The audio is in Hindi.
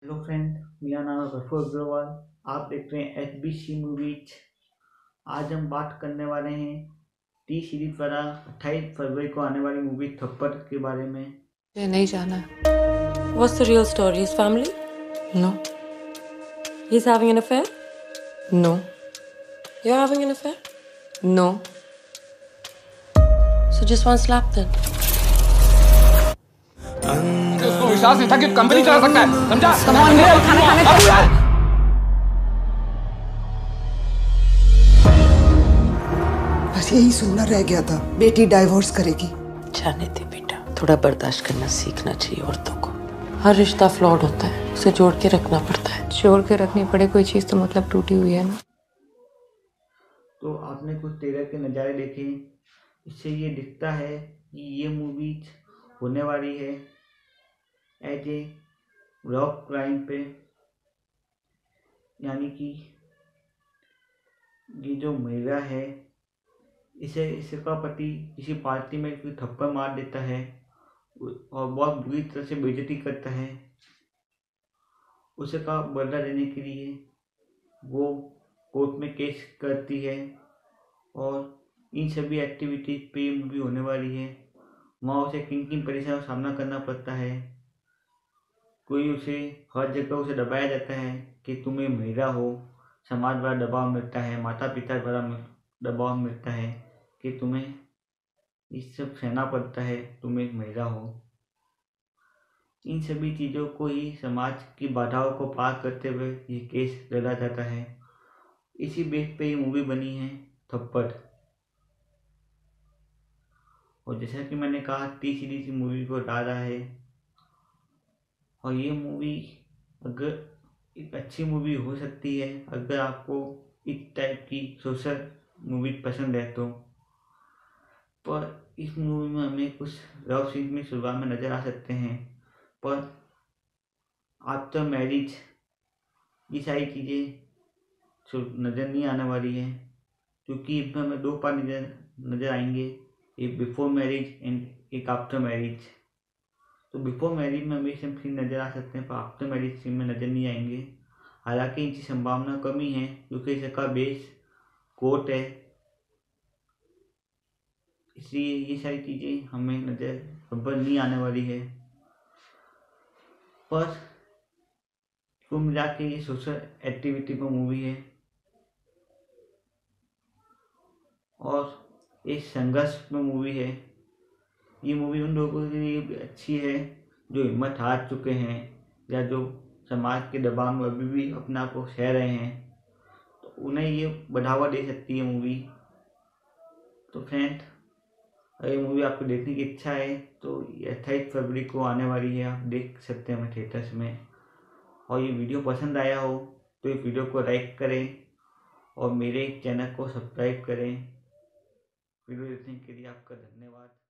हेलो फ्रेंड, मेरा नाम है प्रफुल अग्रवाल। आप देख रहे हैं HBC मूवीज। आज हम बात करने वाले हैं टी सीरीज द्वारा 28 फरवरी को आने वाली मूवी थप्पड़ के बारे में। ये नहीं जाना है। What's the real story? His family? No. He's having an affair? No. You're having an affair? No. So just one slap then. उसको विश्वास नहीं था कि कंपनी चला सकता है, समझा? खाना खाने चल यार। बस यही सुनना रह गया था, बेटी डाइवोर्स करेगी। जाने दे बेटा, थोड़ा बर्दाश्त करना सीखना चाहिए औरतों को। हर रिश्ता फ्लॉड होता है, उसे जोड़ के रखना पड़ता है। जोड़ के रखनी पड़े कोई चीज तो मतलब टूटी हुई है ना। तो आपने कुछ ट्रेलर के नज़ारे देखे, इससे ये दिखता है कि ये मूवीज होने वाली है एज ए रॉक क्राइम पे, यानी कि ये जो महिला है इसका पति किसी पार्टी में कोई थप्पड़ मार देता है और बहुत बुरी तरह से बेइज्जती करता है। उसका बदला लेने के लिए वो कोर्ट में केस करती है और इन सभी एक्टिविटीज पे ये मूवी होने वाली है। वहाँ उसे किन किन परेशानियों का सामना करना पड़ता है। कोई उसे हर जगह उसे दबाया जाता है कि तुम एक महिला हो, समाज द्वारा दबाव मिलता है, माता पिता द्वारा दबाव मिलता है कि तुम्हें इस सब सहना पड़ता है, तुम एक महिला हो। इन सभी चीज़ों को ही समाज की बाधाओं को पार करते हुए ये केस लड़ा जाता है। इसी बेस पे ये मूवी बनी है थप्पड़। और जैसा कि मैंने कहा, टी सीरीज मूवी को डाला है और ये मूवी अगर एक अच्छी मूवी हो सकती है अगर आपको इस टाइप की सोशल मूवी पसंद है तो। पर इस मूवी में हमें कुछ लव सीन में शुरुआत में नज़र आ सकते हैं, पर आफ्टर मैरिज ये सारी चीज़ें नज़र नहीं आने वाली है, क्योंकि इसमें हमें दो पार्ट नज़र आएंगे, एक बिफोर मैरिज एंड एक आफ्टर मैरिज। तो बिफोर मैरिज में हमें सब सीन नज़र आ सकते हैं पर आफ्टर मैरिज सीन में नज़र नहीं आएंगे। हालांकि इनकी संभावना कमी है क्योंकि इसका बेस कोर्ट है, इसलिए ये सारी चीज़ें हमें नज़र बराबर नहीं आने वाली है। पर कुल मिला के ये सोशल एक्टिविटी पर मूवी है और एक संघर्ष में मूवी है। ये मूवी उन लोगों के लिए भी अच्छी है जो हिम्मत हार चुके हैं या जो समाज के दबाव में अभी भी अपने आप को सह रहे हैं, तो उन्हें ये बढ़ावा दे सकती है मूवी। तो फ्रेंड, अगर ये मूवी आपको देखने की इच्छा है तो ये 28 फरवरी को आने वाली है, आप देख सकते हैं हमें थिएटर्स में। और ये वीडियो पसंद आया हो तो इस वीडियो को लाइक करें और मेरे चैनल को सब्सक्राइब करें। वीडियो देखने के लिए आपका धन्यवाद।